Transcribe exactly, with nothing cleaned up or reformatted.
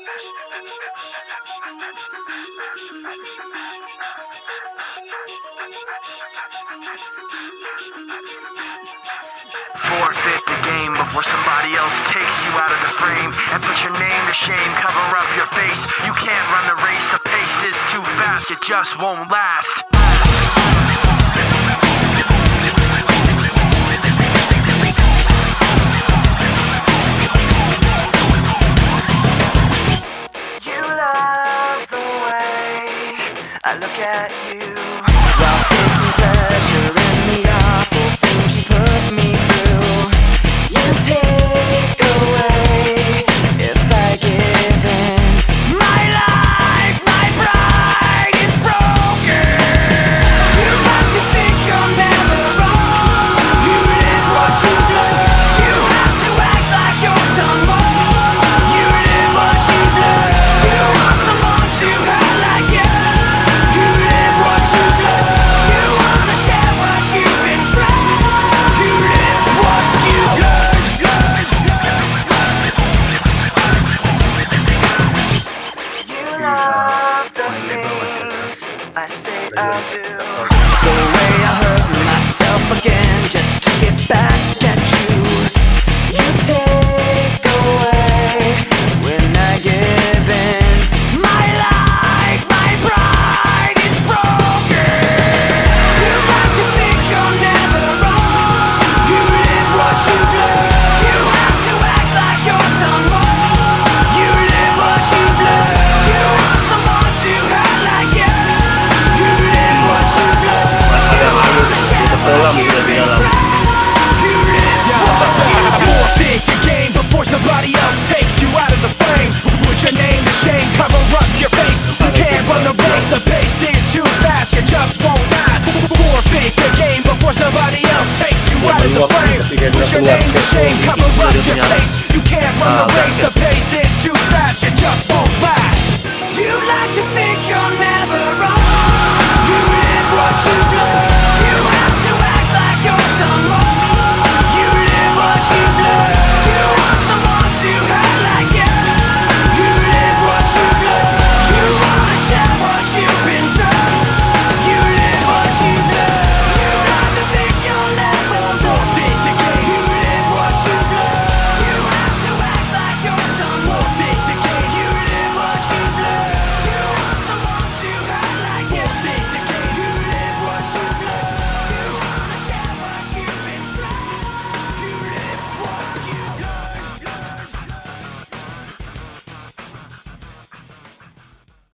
Forfeit the game before somebody else takes you out of the frame and put your name to shame, cover up your face. You can't run the race, the pace is too fast, it just won't last. You love the way I look at you while taking pleasure in the awful things you put me through. You take away if I give in. My life, my pride is broken. You like to think you're never wrong. You live what you do. You have to act like you're someone. You live what you do. You want someone to hurt like you. You live what you do. You wanna share what you've been through. You live what you do. You love the things I say I do. The way I hurt myself again just to get back at you. You take away when I give in. My life, my pride is broken. You like to think you're never wrong. You live what you do. You have to act like you're someone. You live what you do. You want someone to hurt like you. You live what you do. You wanna share what you've been through. You live what you do. Forfeit your game before somebody else takes you out of the frame. Put your name to shame, cover up your face. You can't run the race, the pace is too fast, you just won't last. Forfeit your game before somebody else takes you out of the frame. Put your name to shame, cover